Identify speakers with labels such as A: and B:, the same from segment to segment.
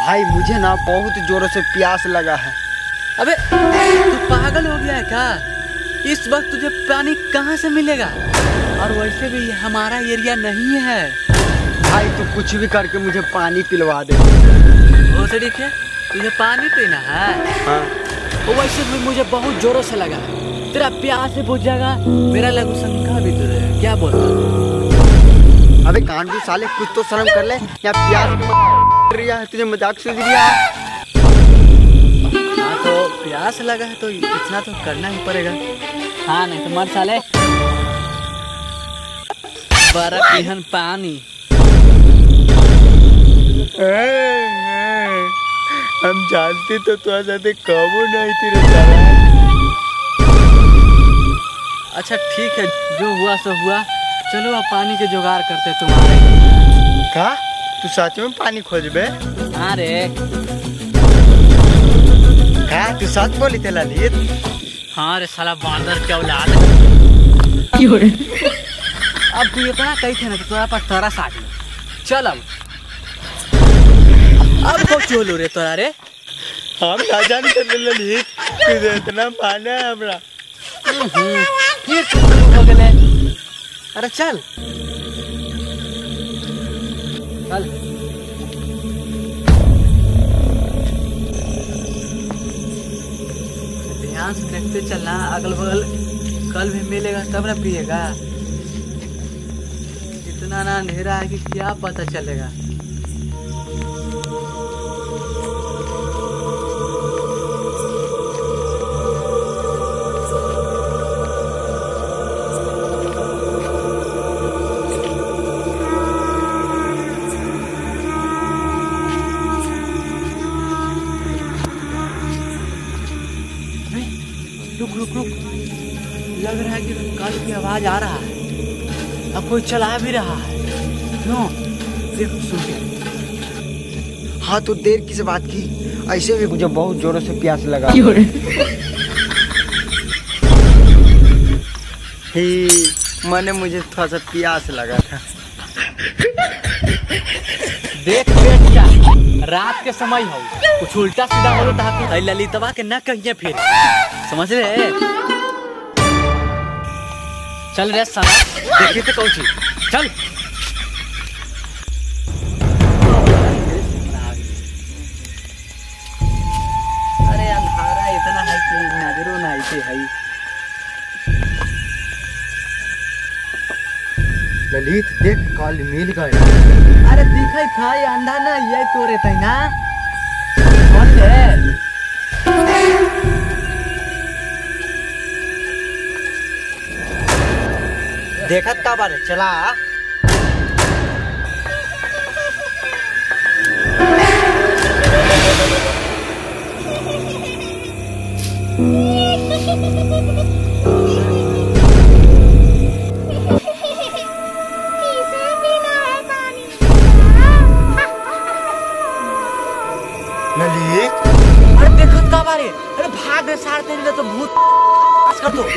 A: भाई मुझे ना बहुत जोरों से प्यास लगा है।
B: अबे तू पागल हो गया है क्या? इस वक्त तुझे पानी कहाँ से मिलेगा? और वैसे भी हमारा एरिया नहीं है।
A: भाई तू कुछ भी करके मुझे पानी पिलवा दे।
B: वो तो ठीक है, तुझे पानी पीना है?
A: हाँ।
B: वो वैसे भी मुझे बहुत जोरों से लगा है। तेरा प्यास से बुझ जाएगा, मेरा लघु शंका भी तुझे क्या बोलता?
A: अबे कांडू साले कुछ तो शर्म कर ले। या प्यास मर रही है, तुझे मजाक सूझ रहा है?
B: हाँ तो प्यास लगा है तो इतना तो करना ही पड़ेगा। हाँ नहीं तो मर साले। बर्फ पिहन पानी।
A: हम जानते तो तुम्हारे साथ कबू नहीं थी रे साला।
B: अच्छा ठीक है, जो हुआ सो हुआ। चलो अब पानी के जुगाड़ करते तुम्हारे।
A: का तू सच में पानी खोजबे?
B: हाँ रे।
A: का तू सच बोली थे ललित?
B: हाँ रे साला बांदर क्या औलाद। अब तू इतना कही थे ना तो तुम्हारे पास तरस आ गया। चल अब को चोलो रे तोरा रे।
A: हम ना जानते ललित तुझे इतना माना है हमरा।
B: फिर हो गए। अरे चल चल। ध्यान से देखते चलना, अगल बगल कल भी मिलेगा तब ना पिएगा। इतना ना अंधेरा है कि क्या पता चलेगा। रुक रुक रुक, लग रहा है कि कल की आवाज आ रहा है। अब कोई चला भी रहा है। क्यों? देखो सुन के।
A: हाँ तो देर किस बात की? ऐसे भी मुझे बहुत जोरों से प्यास लगा। ही मैंने मुझे थोड़ा सा प्यास लगा था।
B: देख बेटा, रात के समय हो, कुछ उल्टा सीधा बोलो तो ललितवा के न कहिए फिर, समझ रहे? चल रे साला, देखिए तो कौन चीज। चल अरे अंधारा इतना है कि नजरों ना ऐसे है।
A: ललित देख कल मिल गए।
B: अरे दिखाई था ये अंधा ना ये तो रहता है ना। कौन है?
A: देखत का बारे चला।
B: अरे देखो का बारे। अरे भाग रे सार तेरे तो भूत कर दो।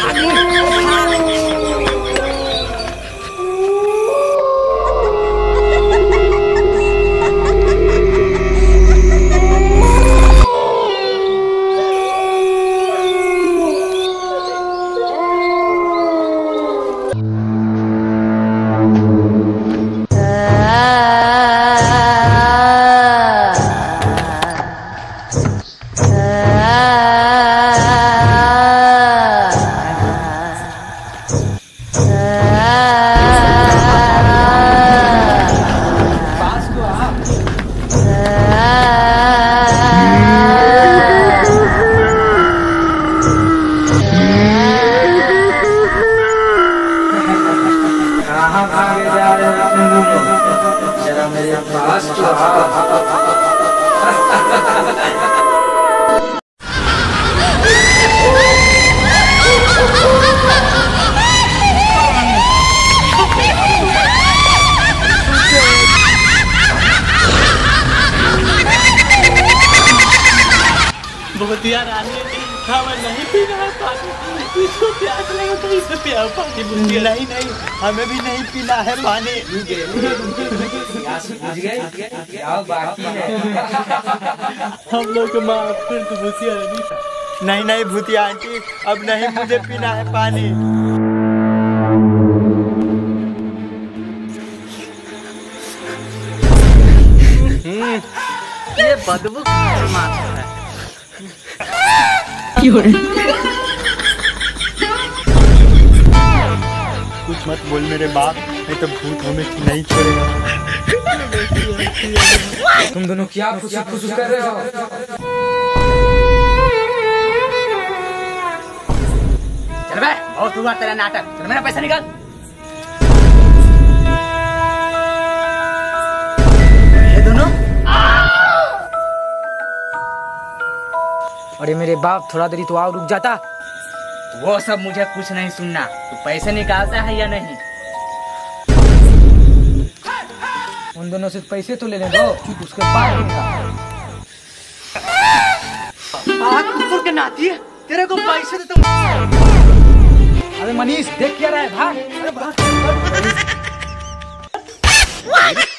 B: बहुत यार आने हमें नहीं पीना है पानी। इसको प्यास लगे तो इसे पियाओ पानी। नहीं नहीं हमें भी नहीं पीना है पानी। बुझ गए क्या बाकी है।
A: हम लोग को माफ कर दो भूतिया आंटी। नहीं नहीं भूतिया आंटी, अब नहीं मुझे पीना है पानी।
B: ये बदबू मारता है।
A: कुछ मत बोल मेरे बाप, नहीं तो भूत हमें नहीं छोड़ेगा।
B: तुम दोनों क्या खुश कर रहे हो? चल बे, बहुत हुआ तेरा नाटक। चल मेरा पैसा निकाल। ये दोनों अरे मेरे बाप, थोड़ा देरी तो आओ, रुक जाता। वो सब मुझे कुछ नहीं सुनना। तू पैसे निकालता है या नहीं? उन दोनों से पैसे तो लेने दो, उसके बाद कुकुर के नाती है, तेरे को पैसे देता हूँ। अरे मनीष, देख क्या रहा है? भाग।